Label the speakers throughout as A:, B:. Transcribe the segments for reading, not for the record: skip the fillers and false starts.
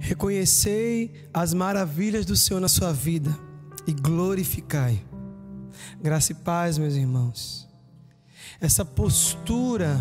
A: Reconhecei as maravilhas do Senhor na sua vida e glorificai. Graça e paz, meus irmãos. Essa postura,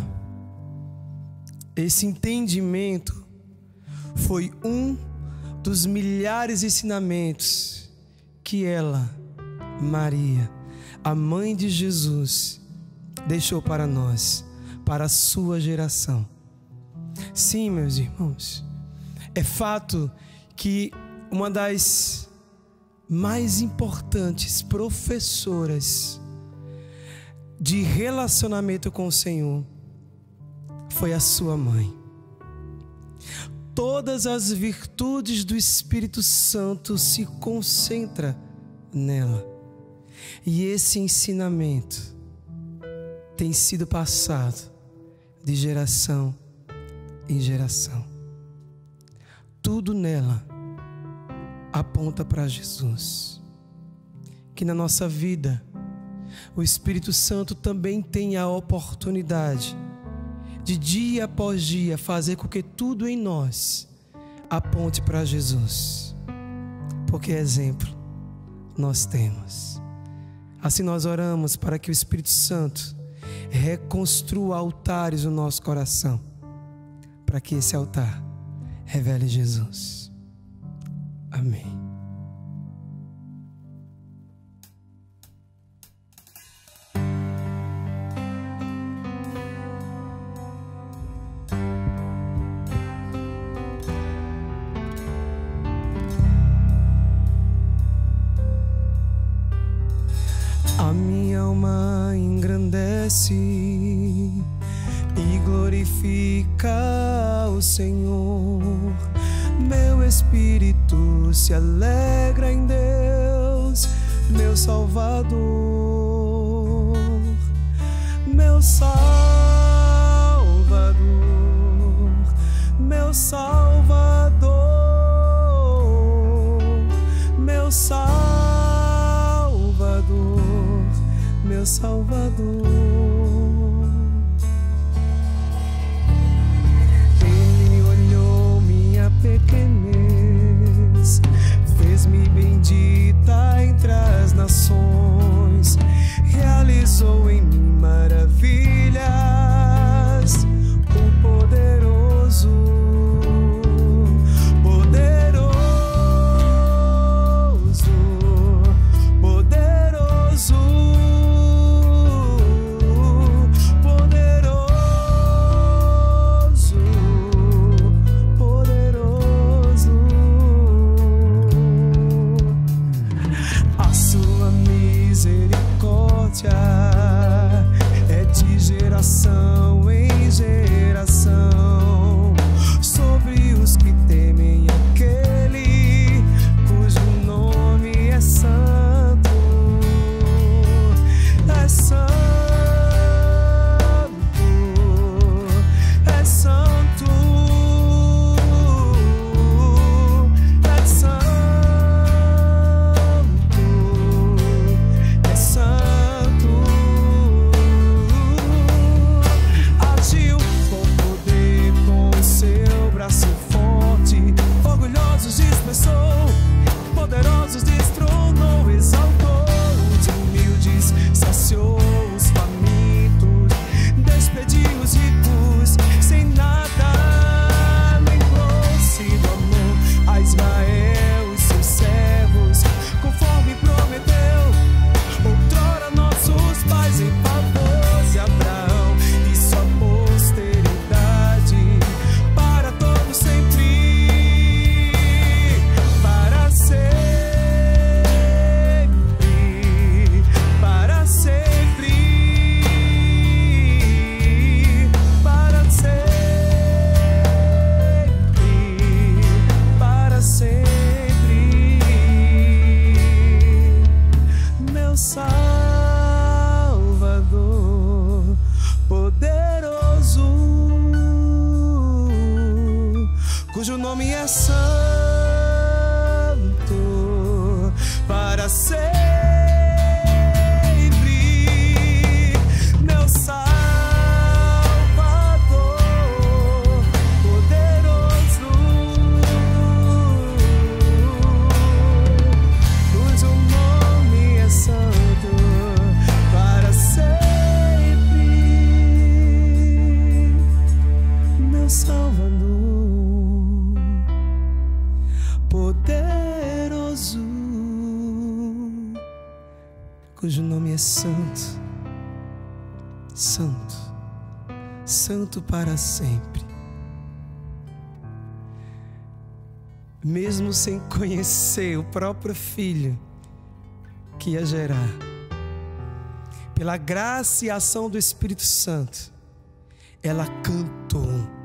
A: esse entendimento foi um dos milhares de ensinamentos que ela, Maria, a mãe de Jesus, deixou para nós, para a sua geração. Sim, meus irmãos, é fato que uma das mais importantes professoras de relacionamento com o Senhor foi a sua mãe. Todas as virtudes do Espírito Santo se concentram nela. E esse ensinamento tem sido passado de geração em geração. Tudo nela aponta para Jesus. Que na nossa vida o Espírito Santo também tenha a oportunidade de dia após dia fazer com que tudo em nós aponte para Jesus. Porque exemplo nós temos. Assim nós oramos para que o Espírito Santo reconstrua altares no nosso coração, para que esse altar revele Jesus. Amém. A minha alma engrandece e glorifica o Senhor. Meu espírito se alegra em Deus, meu Salvador, meu Salvador, meu Salvador, meu Salvador, meu Salvador. Ele olhou minha pequenez, fez-me bendita entre as nações, realizou em mim maravilhas, o poderoso, poderoso, poderoso, poderoso, poderoso. A sua misericórdia é de geração em geração sobre os que temem aquele cujo nome é santo, é santo, é santo, é santo, é santo. Agiu com poder, com seu braço forte, orgulhosos dispersou, poderosos destronou, exaltou os humildes, saciou os famintos, despediu os ricos, sem nada lembrou-se do amor a Israel e seus servos, conforme prometeu outrora nossos pais, em favor de Abraão e sua posteridade para todo sempre, para sempre, para sempre, para sempre, para sempre. Meu Salvador poderoso, cujo nome é santo, para sempre. Meu Salvador poderoso, Salvador, poderoso, cujo nome é Santo, Santo, Santo para sempre. Mesmo sem conhecer o próprio Filho que ia gerar, pela graça e ação do Espírito Santo, ela cantou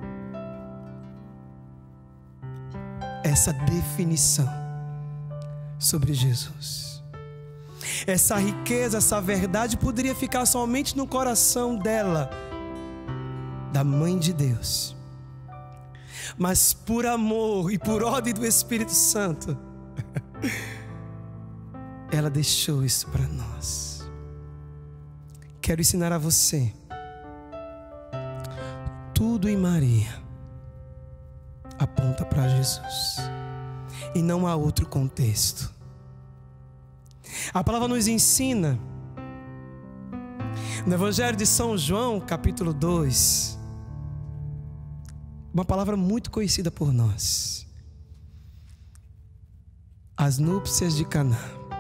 A: essa definição sobre Jesus. Essa riqueza, essa verdade poderia ficar somente no coração dela, da Mãe de Deus. Mas por amor e por ordem do Espírito Santo, ela deixou isso para nós. Quero ensinar a você. Tudo em Maria aponta para Jesus e não há outro contexto. A palavra nos ensina no Evangelho de São João, capítulo 2, uma palavra muito conhecida por nós: as núpcias de Caná.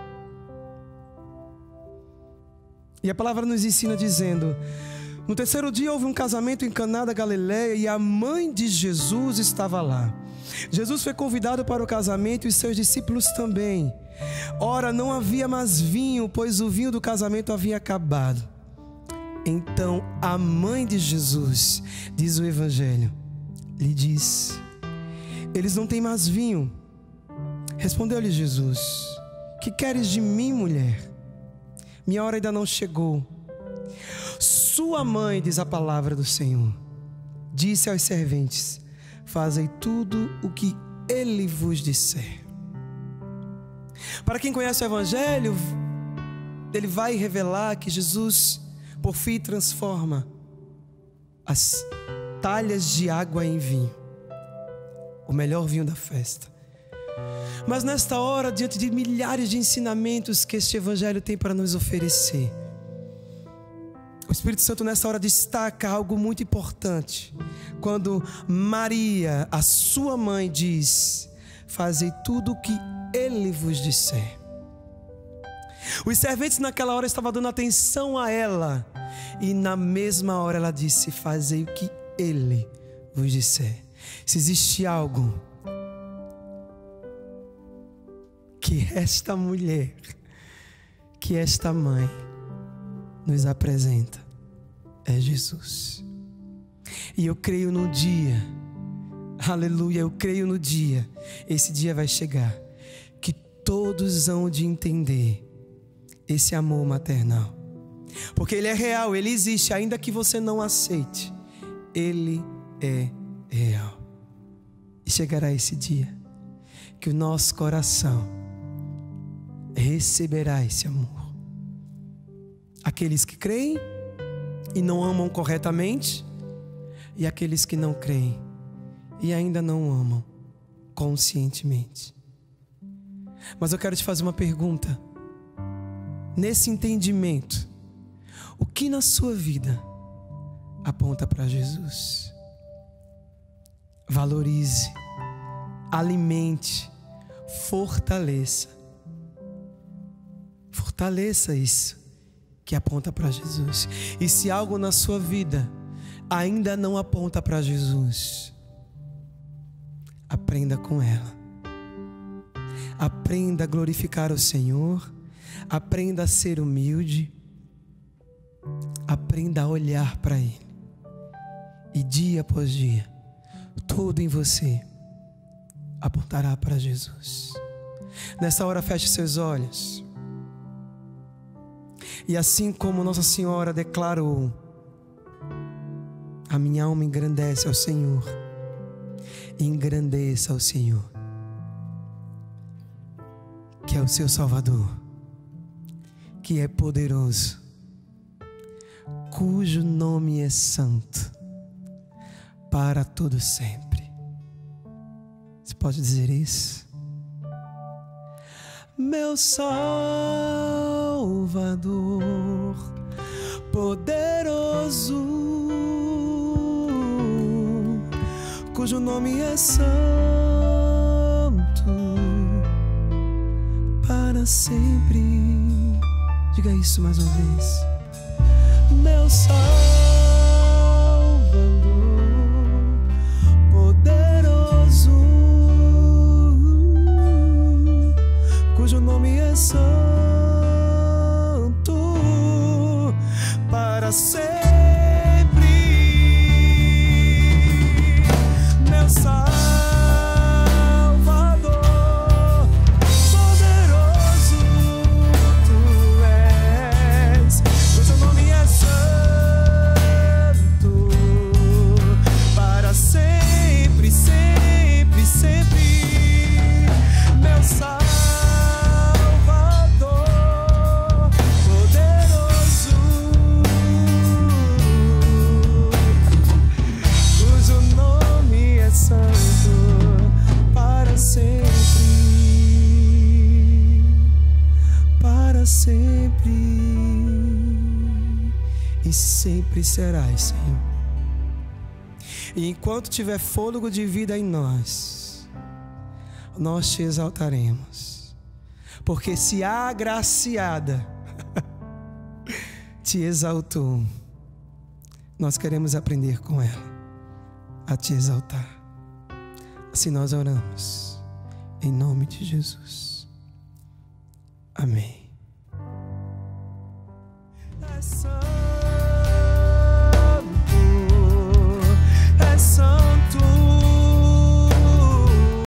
A: E a palavra nos ensina dizendo: no terceiro dia houve um casamento em Caná da Galileia e a mãe de Jesus estava lá. Jesus foi convidado para o casamento e os seus discípulos também. Ora, não havia mais vinho, pois o vinho do casamento havia acabado. Então a mãe de Jesus, diz o Evangelho, lhe disse: eles não têm mais vinho. Respondeu-lhe Jesus: que queres de mim, mulher? Minha hora ainda não chegou. Sua mãe, diz a palavra do Senhor, disse aos serventes: fazei tudo o que ele vos disser. Para quem conhece o Evangelho, ele vai revelar que Jesus, por fim, transforma as talhas de água em vinho, o melhor vinho da festa. Mas nesta hora, diante de milhares de ensinamentos que este Evangelho tem para nos oferecer, o Espírito Santo nessa hora destaca algo muito importante. Quando Maria, a sua mãe, diz: fazei tudo o que ele vos disser. Os serventes naquela hora estavam dando atenção a ela, e na mesma hora ela disse: fazei o que ele vos disser. Se existe algo que esta mulher, que esta mãe nos apresenta, é Jesus. E eu creio no dia, aleluia, eu creio no dia, esse dia vai chegar, que todos hão de entender esse amor maternal, porque ele é real, ele existe, ainda que você não aceite, ele é real. E chegará esse dia que o nosso coração receberá esse amor. Aqueles que creem e não amam corretamente, e aqueles que não creem e ainda não amam conscientemente. Mas eu quero te fazer uma pergunta. Nesse entendimento, o que na sua vida aponta para Jesus? Valorize, alimente, fortaleça isso que aponta para Jesus. E se algo na sua vida ainda não aponta para Jesus, aprenda com ela. Aprenda a glorificar o Senhor, aprenda a ser humilde, aprenda a olhar para Ele. E dia após dia, tudo em você apontará para Jesus. Nessa hora, feche seus olhos. E assim como Nossa Senhora declarou: a minha alma engrandece ao Senhor, engrandeça ao Senhor, que é o seu Salvador, que é poderoso, cujo nome é santo, para todo sempre. Você pode dizer isso? Meu Salvador poderoso, cujo nome é santo para sempre. Diga isso mais uma vez. Meu Salvador poderoso, cujo nome é santo para sempre. Meu Salvador poderoso tu és, cujo nome é santo para sempre, sempre, sempre. Meu Salvador poderoso, cujo nome é santo para sempre, para sempre, e sempre serás, Senhor. E enquanto tiver fôlego de vida em nós, nós te exaltaremos, porque se a agraciada te exaltou, nós queremos aprender com ela a te exaltar. Assim nós oramos, em nome de Jesus. Amém. É santo.